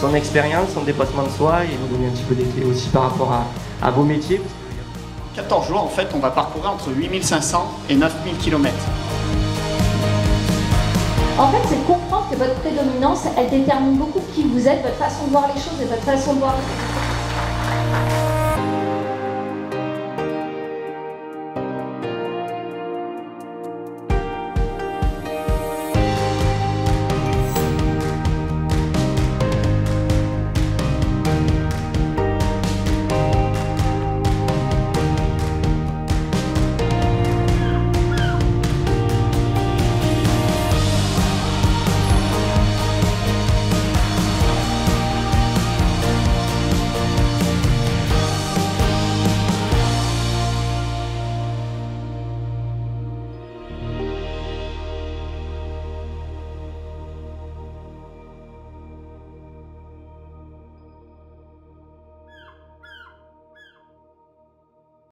son expérience, son dépassement de soi et nous donner un petit peu des clés aussi par rapport à vos métiers. 14 jours, en fait, on va parcourir entre 8500 et 9000 km. En fait, c'est de comprendre que votre prédominance, elle détermine beaucoup qui vous êtes, votre façon de voir les choses et votre façon de voir les choses.